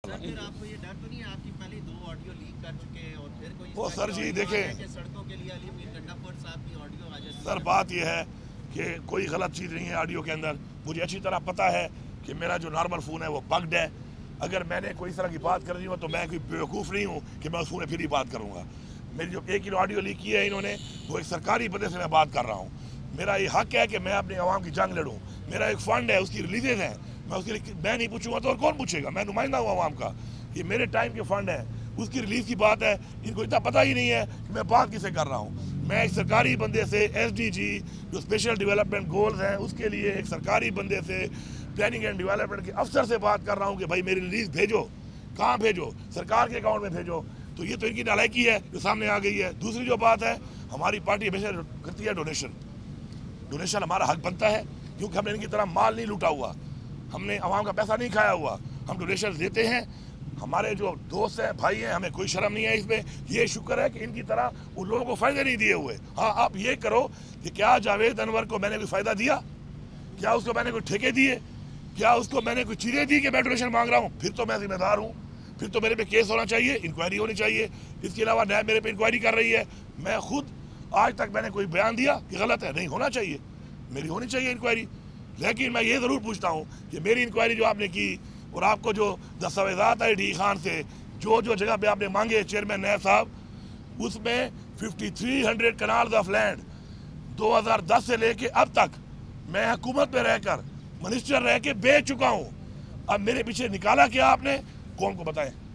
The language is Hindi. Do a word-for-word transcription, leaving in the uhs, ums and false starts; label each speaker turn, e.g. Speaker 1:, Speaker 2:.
Speaker 1: सर, फिर आपको ये डर तो नहीं है, आपकी पहले दो ऑडियो लीक कर चुके हैं और फिर कोई
Speaker 2: वो सर जी देखें,
Speaker 1: सड़कों के लिए अली मीर गंडापुर साहब की ऑडियो आ जाती है।
Speaker 2: सर बात यह है कि कोई गलत चीज़ नहीं है ऑडियो के अंदर। मुझे अच्छी तरह पता है कि मेरा जो नॉर्मल फ़ोन है वो बग्ड है। अगर मैंने कोई इस तरह की बात कर दी हो तो मैं कोई बेवकूफ़ नहीं हूँ कि मैं उस फ़ोन में फिर ही बात करूँगा। मेरी जो एक ही ऑडियो लीक की है इन्होंने, वो एक सरकारी बंदे से मैं बात कर रहा हूँ। मेरा ये हक है कि मैं अपनी आवाम की जंग लड़ूँ। मेरा एक फ़ंड है, उसकी रिलीजेज हैं, मैं उसके लिए मैं नहीं पूछूंगा तो और कौन पूछेगा? मैं नुमाइंदा हूँ आवाम का। ये मेरे टाइम के फ़ंड है, उसकी रिलीज़ की बात है। इनको इतना पता ही नहीं है कि मैं बात किसे कर रहा हूँ। मैं एक सरकारी बंदे से एस डी जी जो स्पेशल डेवलपमेंट गोल्स हैं उसके लिए एक सरकारी बंदे से, प्लानिंग एंड डेवलपमेंट के अफसर से बात कर रहा हूँ कि भाई मेरी रिलीज़ भेजो। कहाँ भेजो? सरकार के अकाउंट में भेजो। तो ये तो इनकी नालायकी है जो सामने आ गई है। दूसरी जो बात है, हमारी पार्टी हमेशा करती है डोनेशन। डोनेशन हमारा हक बनता है क्योंकि हमने इनकी तरह माल नहीं लूटा हुआ, हमने आवाम का पैसा नहीं खाया हुआ। हम डोनेशन देते हैं। हमारे जो दोस्त हैं, भाई हैं, हमें कोई शर्म नहीं है इसमें। ये शुक्र है कि इनकी तरह उन लोगों को फ़ायदे नहीं दिए हुए। हाँ, आप ये करो कि क्या जावेद अनवर को मैंने कोई फ़ायदा दिया? क्या उसको मैंने कोई ठेके दिए? क्या उसको मैंने कोई चीज़ें दी कि मैं डोनेशन मांग रहा हूँ? फिर तो मैं जिम्मेदार हूँ, फिर तो मेरे पे केस होना चाहिए, इंक्वायरी होनी चाहिए। इसके अलावा न्याय मेरे पे इंक्वायरी कर रही है। मैं खुद आज तक मैंने कोई बयान दिया कि गलत है? नहीं होना चाहिए, मेरी होनी चाहिए इंक्वायरी। लेकिन मैं ये ज़रूर पूछता हूँ कि मेरी इंक्वायरी जो आपने की और आपको जो दस्तावेज़ात है डी खान से, जो जो जगह पे आपने मांगे चेयरमैन नायब साहब, उसमें fifty three hundred kanals of land दो हज़ार दस से लेके अब तक मैं हुकूमत में रहकर मिनिस्टर रह के बेच चुका हूँ। अब मेरे पीछे निकाला क्या आपने? कौन को बताएं?